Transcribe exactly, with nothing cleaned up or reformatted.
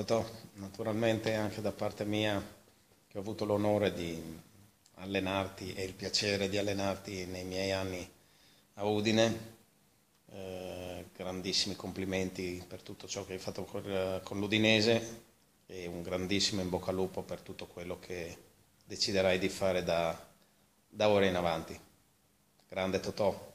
Totò, naturalmente anche da parte mia, che ho avuto l'onore di allenarti e il piacere di allenarti nei miei anni a Udine, eh, grandissimi complimenti per tutto ciò che hai fatto con, con l'Udinese e un grandissimo in bocca al lupo per tutto quello che deciderai di fare da, da ora in avanti. Grande Totò.